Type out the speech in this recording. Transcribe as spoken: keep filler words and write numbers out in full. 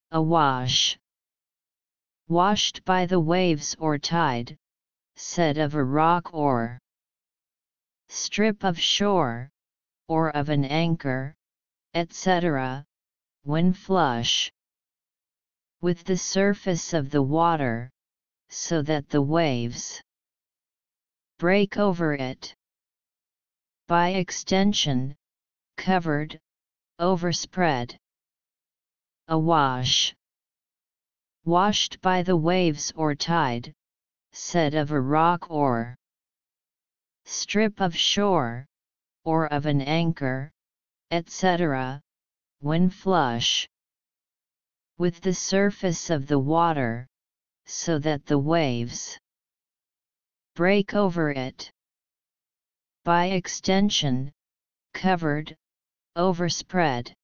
Awash. Washed by the waves or tide, said of a rock or strip of shore, or of an anchor, et cetera, when flush with the surface of the water, so that the waves break over it. By extension, covered, overspread. Awash. Washed by the waves or tide, said of a rock or strip of shore, or of an anchor, et cetera, when flush with the surface of the water, so that the waves break over it. By extension, covered, overspread.